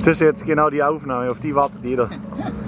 Das ist jetzt genau die Aufnahme, auf die wartet jeder.